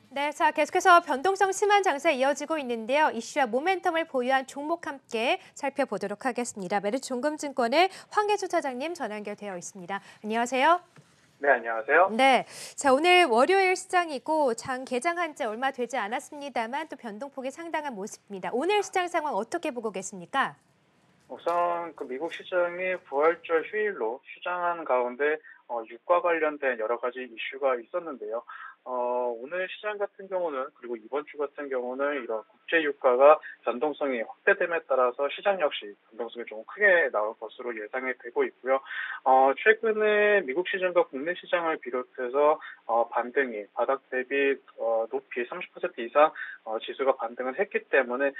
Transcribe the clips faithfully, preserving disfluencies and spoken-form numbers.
네, 자 계속해서 변동성 심한 장세 이어지고 있는데요. 이슈와 모멘텀을 보유한 종목 함께 살펴보도록 하겠습니다. 메리츠증권의 황혜주 차장님 전화 연결되어 있습니다. 안녕하세요. 네, 안녕하세요. 네, 자 오늘 월요일 시장이고 장 개장한 지 얼마 되지 않았습니다만 또 변동폭이 상당한 모습입니다. 오늘 시장 상황 어떻게 보고 계십니까? 우선 그 미국 시장이 부활절 휴일로 휴장한 가운데 어, 유가 관련된 여러 가지 이슈가 있었는데요. 어, 오늘 시장 같은 경우는 그리고 이번 주 같은 경우는 이런 국제 유가가 변동성이 확대됨에 따라서 시장 역시 변동성이 좀 크게 나올 것으로 예상이 되고 있고요. 어, 최근에 미국 시장과 국내 시장을 비롯해서 어, 반등이 바닥 대비 어, 높이 삼십 퍼센트 이상 어, 지수가 반등을 했기 때문에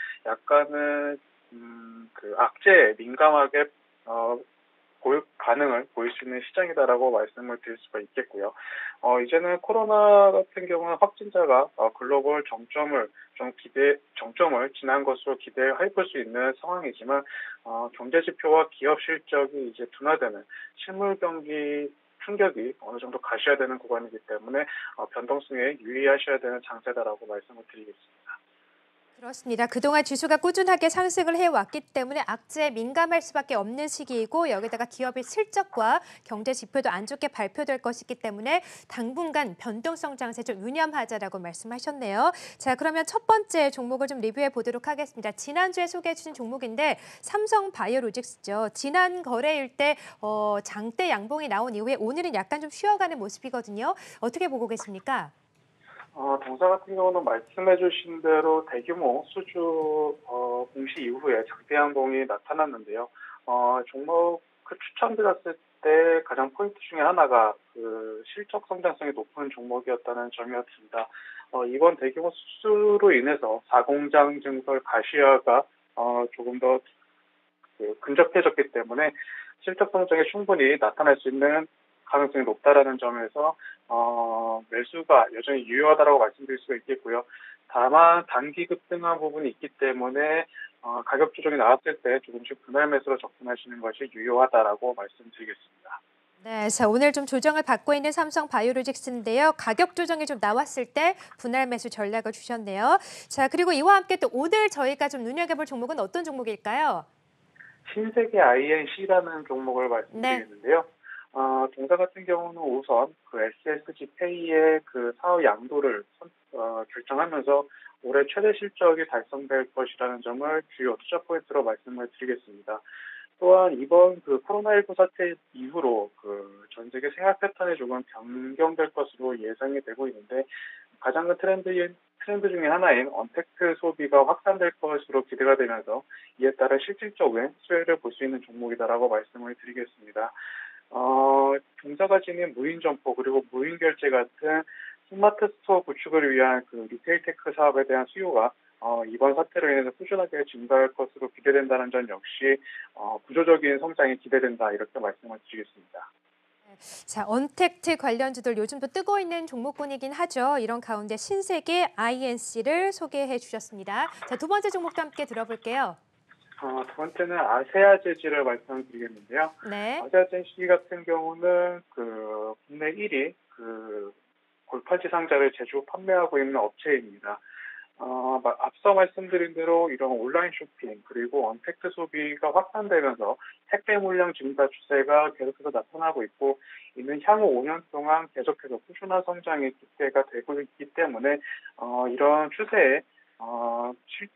약간은 음, 그 악재에 민감하게 어, 보유, 반응을 보일 수 있는 시장이다라고 말씀을 드릴 수가 있겠고요. 어, 이제는 코로나 같은 경우는 확진자가 어, 글로벌 정점을 좀 기대, 정점을 지난 것으로 기대해 볼 수 있는 상황이지만, 어, 경제 지표와 기업 실적이 이제 둔화되는 실물 경기 충격이 어느 정도 가셔야 되는 구간이기 때문에 어, 변동성에 유의하셔야 되는 장세다라고 말씀을 드리겠습니다. 그렇습니다. 그동안 지수가 꾸준하게 상승을 해왔기 때문에 악재에 민감할 수밖에 없는 시기이고 여기다가 기업의 실적과 경제 지표도 안 좋게 발표될 것이기 때문에 당분간 변동성 장세 좀 유념하자라고 말씀하셨네요. 자, 그러면 첫 번째 종목을 좀 리뷰해 보도록 하겠습니다. 지난주에 소개해 주신 종목인데 삼성바이오로직스죠. 지난 거래일 때 어, 장대 양봉이 나온 이후에 오늘은 약간 좀 쉬어가는 모습이거든요. 어떻게 보고 계십니까? 어, 동사 같은 경우는 말씀해주신 대로 대규모 수주 어, 공시 이후에 장대 양봉이 나타났는데요. 어, 종목 그 추천드렸을 때 가장 포인트 중에 하나가 그 실적 성장성이 높은 종목이었다는 점이었습니다. 어, 이번 대규모 수주로 인해서 사공장 증설 가시화가 어, 조금 더 그, 근접해졌기 때문에 실적 성장에 충분히 나타날 수 있는 가능성이 높다라는 점에서 어, 매수가 여전히 유효하다라고 말씀드릴 수가 있겠고요. 다만 단기 급등한 부분이 있기 때문에 어, 가격 조정이 나왔을 때 조금씩 분할 매수로 접근하시는 것이 유효하다라고 말씀드리겠습니다. 네, 자 오늘 좀 조정을 받고 있는 삼성바이오로직스인데요. 가격 조정이 좀 나왔을 때 분할 매수 전략을 주셨네요. 자 그리고 이와 함께 또 오늘 저희가 좀 눈여겨볼 종목은 어떤 종목일까요? 신세계 아이엔씨라는 종목을 말씀드리겠는데요. 네. 어, 동사 같은 경우는 우선 그 에스에스지페이의 그 사업 양도를 어, 결정하면서 올해 최대 실적이 달성될 것이라는 점을 주요 투자 포인트로 말씀을 드리겠습니다. 또한 이번 그 코로나십구 사태 이후로 그 전 세계 생활 패턴이 조금 변경될 것으로 예상이 되고 있는데 가장 큰 트렌드, 트렌드 중에 하나인 언택트 소비가 확산될 것으로 기대가 되면서 이에 따라 실질적인 수혜를 볼 수 있는 종목이다라고 말씀을 드리겠습니다. 어, 종사가 지닌 무인 점포 그리고 무인 결제 같은 스마트 스토어 구축을 위한 그 리테일 테크 사업에 대한 수요가 어, 이번 사태로 인해서 꾸준하게 증가할 것으로 기대된다는 점 역시 어, 구조적인 성장이 기대된다 이렇게 말씀을 드리겠습니다. 자, 언택트 관련주들 요즘 또 뜨고 있는 종목군이긴 하죠. 이런 가운데 신세계 아이엔씨를 소개해 주셨습니다. 자, 두 번째 종목도 함께 들어볼게요. 어, 두 번째는 아세아제지를 말씀드리겠는데요. 네. 아세아제지 같은 경우는 그 국내 일 위 그 골판지 상자를 제조 판매하고 있는 업체입니다. 어, 앞서 말씀드린 대로 이런 온라인 쇼핑 그리고 언택트 소비가 확산되면서 택배 물량 증가 추세가 계속해서 나타나고 있고 이는 향후 오 년 동안 계속해서 꾸준한 성장이 기대가 되고 있기 때문에 어, 이런 추세에 어,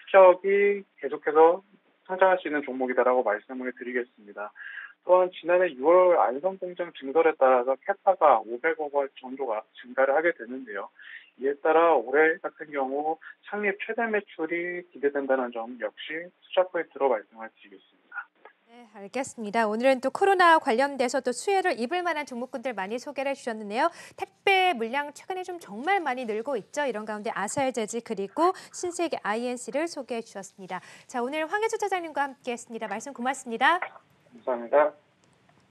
실적이 계속해서 성장할 수 있는 종목이다라고 말씀을 드리겠습니다. 또한 지난해 유월 안성공장 증설에 따라서 캐파가 오백억 원 정도가 증가를 하게 되는데요. 이에 따라 올해 같은 경우 창립 최대 매출이 기대된다는 점 역시 투자 포인트로 말씀을 드리겠습니다. 네, 알겠습니다. 오늘은 또 코로나 관련돼서 또 수혜를 입을 만한 종목군들 많이 소개를 해주셨는데요. 택배 물량 최근에 좀 정말 많이 늘고 있죠. 이런 가운데 아세아제지 그리고 신세계 아이엔씨를 소개해 주셨습니다. 자, 오늘 황혜주 차장님과 함께했습니다. 말씀 고맙습니다. 감사합니다.